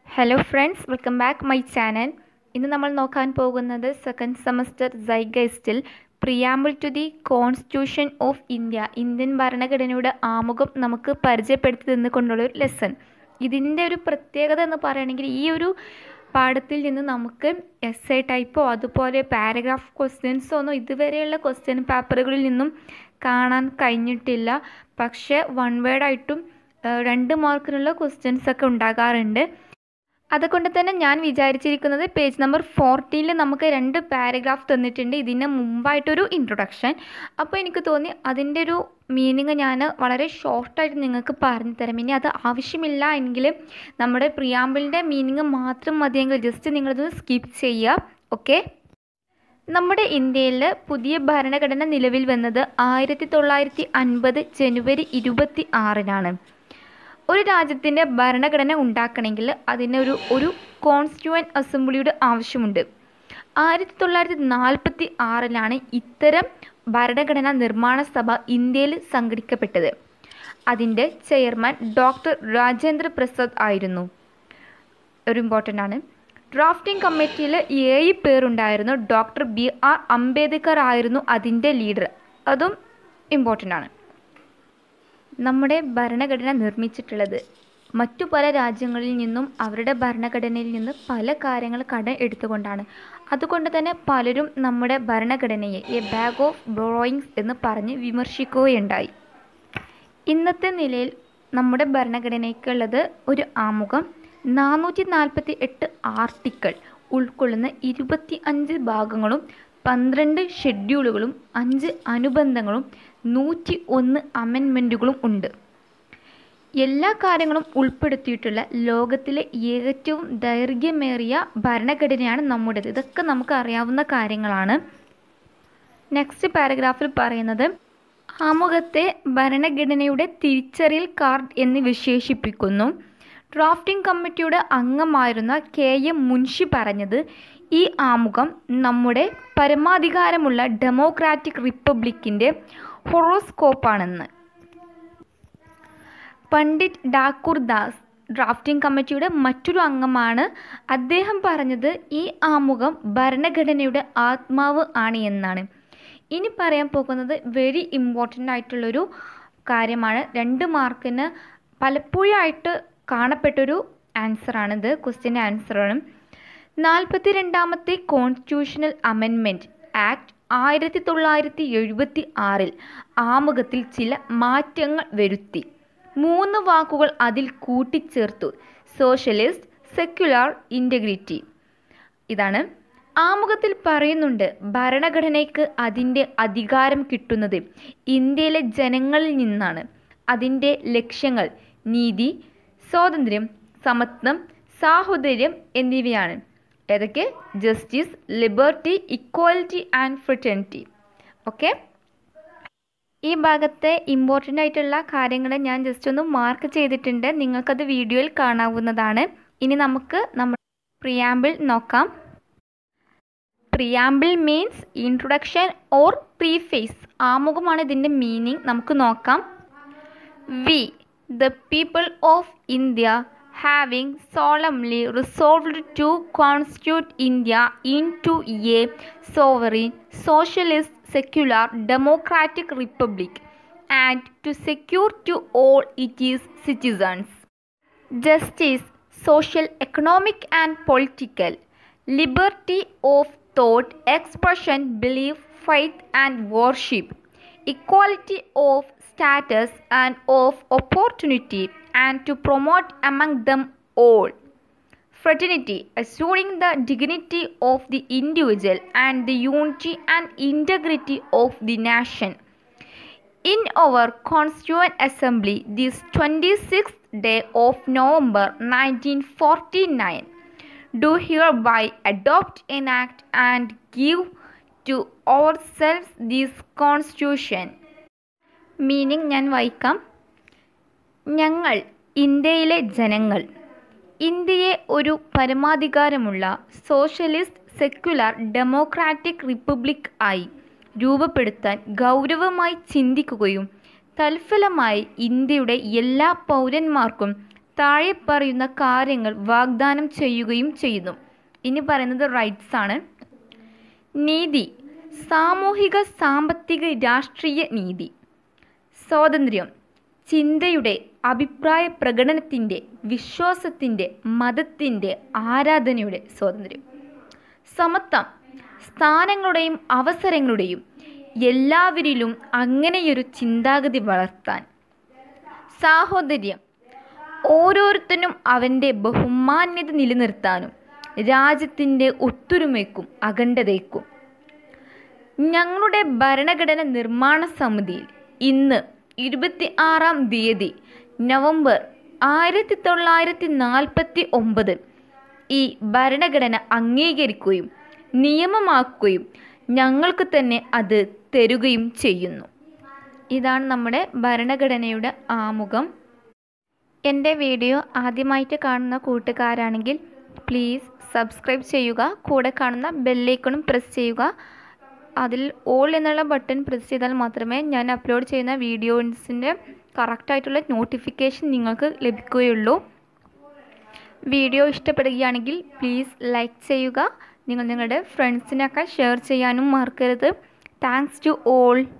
Hello friends, welcome back my channel. ഇന്ന് നമ്മൾ നോക്കാൻ പോകുന്നത് സെക്കൻഡ് സെമസ്റ്റർ സൈഗൈസ്റ്റിൽ preamble to the constitution of India, Indian ഭരണഘടനയുടെ ആമുഖം നമുക്ക് പരിചയപ്പെടുത്തി തന്നുകൊണ്ടുള്ളൊരു ലെസൺ. ഇതിൻ്റെ ഒരു പ്രത്യേകത എന്ന് പറയുകയാണെങ്കിൽ ഈ ഒരു പാഠത്തിൽ നിന്ന് നമുക്ക് എസ് എ ടൈപ്പോ അതുപോലെ പാരഗ്രാഫ് ക്വസ്റ്റ്യൻസോ ഒന്നും ഇതുവരെയുള്ള ക്വസ്റ്റ്യൻ പേപ്പറുകളിൽ നിന്നും കാണാൻ കഴിഞ്ഞിട്ടില്ല. പക്ഷേ വൺ വേർഡായിട്ടും 2 മാർക്കിനുള്ള ക്വസ്റ്റ്യൻസൊക്കെ ഉണ്ടാകാറുണ്ട്. അതുകൊണ്ട് തന്നെ ഞാൻ വിചാരിച്ചിരിക്കുന്നത് പേജ് നമ്പർ 14 നമുക്ക് 2 പാരഗ്രാഫ് തന്നിട്ടുണ്ട്. ഇതിന് മുമ്പായിട്ടൊരു ഇൻട്രൊഡക്ഷൻ. അപ്പോൾ എനിക്ക് തോന്നി അതിൻ്റെ ഒരു മീനിങ് ഞാൻ വളരെ ഷോർട്ടായിട്ട് നിങ്ങൾക്ക് പറഞ്ഞു തരാം. ഇനി അത് ആവശ്യമില്ല എങ്കിൽ നമ്മുടെ പ്രിയാമ്പിളിൻ്റെ മീനിങ് മാത്രം മതിയെങ്കിൽ ജസ്റ്റ് നിങ്ങളത് സ്കിപ്പ് ചെയ്യുക. ഓക്കെ. നമ്മുടെ ഇന്ത്യയിൽ പുതിയ ഭരണഘടന നിലവിൽ വന്നത് 1950 ജനുവരി 26-നാണ്. ഒരു രാജ്യത്തിൻ്റെ ഭരണഘടന ഉണ്ടാക്കണമെങ്കിൽ അതിനൊരു കോൺസ്റ്റിറ്റ്യൂവൻറ്റ് അസംബ്ലിയുടെ ആവശ്യമുണ്ട്. 1946-ലാണ് ഇത്തരം ഭരണഘടനാ നിർമ്മാണ സഭ ഇന്ത്യയിൽ സംഘടിക്കപ്പെട്ടത്. അതിൻ്റെ ചെയർമാൻ ഡോക്ടർ രാജേന്ദ്ര പ്രസാദ് ആയിരുന്നു. ഒരു ഇമ്പോർട്ടൻ്റ് ആണ്. ഡ്രാഫ്റ്റിംഗ് കമ്മിറ്റിയിൽ 7 പേരുണ്ടായിരുന്നു. ഡോക്ടർ BR അംബേദ്കർ ആയിരുന്നു അതിൻ്റെ ലീഡർ. അതും ഇമ്പോർട്ടൻ്റ് ആണ്. നമ്മുടെ ഭരണഘടന നിർമ്മിച്ചിട്ടുള്ളത് മറ്റു പല രാജ്യങ്ങളിൽ നിന്നും അവരുടെ ഭരണഘടനയിൽ നിന്ന് പല കാര്യങ്ങൾ കടം എടുത്തുകൊണ്ടാണ്. അതുകൊണ്ട് തന്നെ പലരും നമ്മുടെ ഭരണഘടനയെ എ ബാഗ് ഓഫ് ബോറോയിങ്സ് എന്ന് പറഞ്ഞ് വിമർശിക്കുകയുണ്ടായി. ഇന്നത്തെ നിലയിൽ നമ്മുടെ ഭരണഘടനയ്ക്കുള്ളത് ഒരു ആമുഖം, 448 ആർട്ടിക്കിൾ ഉൾക്കൊള്ളുന്ന 25 ഭാഗങ്ങളും 12 ഷെഡ്യൂളുകളും 5 അനുബന്ധങ്ങളും 101 അമെൻമെൻറ്റുകളും ഉണ്ട്. എല്ലാ കാര്യങ്ങളും ഉൾപ്പെടുത്തിയിട്ടുള്ള ലോകത്തിലെ ഏറ്റവും ദൈർഘ്യമേറിയ ഭരണഘടനയാണ് നമ്മുടേത്. ഇതൊക്കെ നമുക്ക് അറിയാവുന്ന കാര്യങ്ങളാണ്. നെക്സ്റ്റ് പാരഗ്രാഫിൽ പറയുന്നത് ആമുഖത്തെ ഭരണഘടനയുടെ തിരിച്ചറിയൽ കാർഡ് എന്ന് വിശേഷിപ്പിക്കുന്നു. ഡ്രാഫ്റ്റിംഗ് കമ്മിറ്റിയുടെ അംഗമായിരുന്ന KM മുൻഷി പറഞ്ഞത് ഈ ആമുഖം നമ്മുടെ പരമാധികാരമുള്ള ഡെമോക്രാറ്റിക് റിപ്പബ്ലിക്കിൻ്റെ ഹൊറോസ്കോപ്പാണെന്ന്. പണ്ഡിറ്റ് ഡാക്കൂർ ദാസ് ഡ്രാഫ്റ്റിംഗ് കമ്മിറ്റിയുടെ മറ്റൊരു അംഗമാണ്. അദ്ദേഹം പറഞ്ഞത് ഈ ആമുഖം ഭരണഘടനയുടെ ആത്മാവ് ആണ് എന്നാണ്. ഇനി പറയാൻ പോകുന്നത് വെരി ഇമ്പോർട്ടൻ്റ് ആയിട്ടുള്ളൊരു കാര്യമാണ്. 2 മാർക്കിന് പലപ്പോഴായിട്ട് കാണപ്പെട്ടൊരു ആൻസറാണിത്. ക്വസ്റ്റ്യൻ്റെ ആൻസറാണ്. 42ാമത്തെ കോൺസ്റ്റിറ്റ്യൂഷണൽ അമെൻമെൻറ്റ് ആക്ട് 1976 ആമുഖത്തിൽ ചില മാറ്റങ്ങൾ വരുത്തി. 3 വാക്കുകൾ അതിൽ കൂട്ടിച്ചേർത്തു: സോഷ്യലിസ്റ്റ്, സെക്യുലർ, ഇൻറ്റഗ്രിറ്റി. ഇതാണ് ആമുഖത്തിൽ പറയുന്നുണ്ട്. ഭരണഘടനയ്ക്ക് അതിൻ്റെ അധികാരം കിട്ടുന്നത് ഇന്ത്യയിലെ ജനങ്ങളിൽ നിന്നാണ്. അതിൻ്റെ ലക്ഷ്യങ്ങൾ നീതി, സ്വാതന്ത്ര്യം, സമത്വം, സാഹോദര്യം എന്നിവയാണ്. ഏതൊക്കെ? Justice, liberty, equality and fraternity. Okay. ഈ ഭാഗത്തെ ഇമ്പോർട്ടൻ്റ് ആയിട്ടുള്ള കാര്യങ്ങൾ ഞാൻ ജസ്റ്റ് ഒന്ന് മാർക്ക് ചെയ്തിട്ടുണ്ട്. നിങ്ങൾക്കത് വീഡിയോയിൽ കാണാവുന്നതാണ്. ഇനി നമുക്ക് നമ്മുടെ പ്രിയാമ്പിൾ നോക്കാം. Preamble means introduction or പ്രീഫേസ്. ആമുഖമാണ് ഇതിൻ്റെ മീനിങ്. നമുക്ക് നോക്കാം. V the people of India having solemnly resolved to constitute India into a sovereign, socialist, secular, democratic republic and to secure to all its citizens justice, social, economic and political, liberty of thought, expression, belief, faith and worship, equality of status and of opportunity and to promote among them all fraternity, assuring the dignity of the individual and the unity and integrity of the nation. In our Constituent Assembly this 26th day of November 1949 do hereby adopt, enact and give to ourselves this Constitution. Meaning ഞാൻ വായിക്കാം. ഞങ്ങൾ, ഇന്ത്യയിലെ ജനങ്ങൾ, ഇന്ത്യയെ ഒരു പരമാധികാരമുള്ള socialist, secular, democratic republic ആയി രൂപപ്പെടുത്താൻ ഗൗരവമായി ചിന്തിക്കുകയും തൽഫലമായി ഇന്ത്യയുടെ എല്ലാ പൗരന്മാർക്കും താഴെ പറയുന്ന കാര്യങ്ങൾ വാഗ്ദാനം ചെയ്യുകയും ചെയ്യുന്നു. ഇനി പറയുന്നത് റൈറ്റ്സ് ആണ്. നീതി, സാമൂഹിക, സാമ്പത്തിക, രാഷ്ട്രീയ നീതി. സ്വാതന്ത്ര്യം, ചിന്തയുടെ, അഭിപ്രായ പ്രകടനത്തിൻ്റെ, വിശ്വാസത്തിൻ്റെ, മതത്തിൻ്റെ, ആരാധനയുടെ സ്വാതന്ത്ര്യം. സമത്വം, സ്ഥാനങ്ങളുടെയും അവസരങ്ങളുടെയും എല്ലാവരിലും അങ്ങനെയൊരു ചിന്താഗതി വളർത്താൻ. സാഹോദര്യം, ഓരോരുത്തരും അവൻ്റെ ബഹുമാന്യത നിലനിർത്താനും രാജ്യത്തിൻ്റെ ഒത്തൊരുമയ്ക്കും അഖണ്ഡതയ്ക്കും. ഞങ്ങളുടെ ഭരണഘടന നിർമ്മാണ സമിതിയിൽ ഇന്ന് 26-ാം തീയതി നവംബർ 1949 ഈ ഭരണഘടന അംഗീകരിക്കുകയും നിയമമാക്കുകയും ഞങ്ങൾക്ക് തന്നെ അത് തരുകയും ചെയ്യുന്നു. ഇതാണ് നമ്മുടെ ഭരണഘടനയുടെ ആമുഖം. എൻ്റെ വീഡിയോ ആദ്യമായിട്ട് കാണുന്ന കൂട്ടുകാരാണെങ്കിൽ പ്ലീസ് സബ്സ്ക്രൈബ് ചെയ്യുക. കൂടെ കാണുന്ന ബെല്ലൈക്കണും പ്രസ് ചെയ്യുക. അതിൽ ഓൾ എന്നുള്ള ബട്ടൺ പ്രസ് ചെയ്താൽ മാത്രമേ ഞാൻ അപ്ലോഡ് ചെയ്യുന്ന വീഡിയോസിൻ്റെ കറക്റ്റായിട്ടുള്ള നോട്ടിഫിക്കേഷൻ നിങ്ങൾക്ക് ലഭിക്കുകയുള്ളൂ. വീഡിയോ ഇഷ്ടപ്പെടുകയാണെങ്കിൽ പ്ലീസ് ലൈക്ക് ചെയ്യുക. നിങ്ങൾ നിങ്ങളുടെ ഫ്രണ്ട്സിനൊക്കെ ഷെയർ ചെയ്യാനും മറക്കരുത്. Thanks to all.